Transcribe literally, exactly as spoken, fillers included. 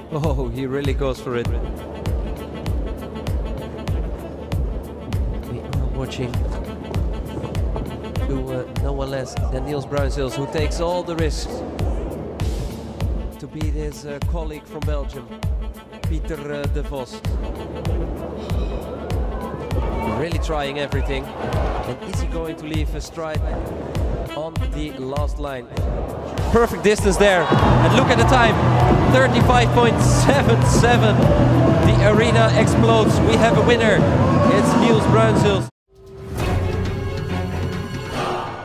Oh, he really goes for it. We are watching to, uh, no one less than Niels Bruinzels, who takes all the risks to beat his uh, colleague from Belgium, Pieter uh, de Vos. Really trying everything. And is he going to leave a stride on the last line? Perfect distance there. And look at the time, thirty-five point seven seven. The arena explodes. We have a winner. It's Niels Bruinzels.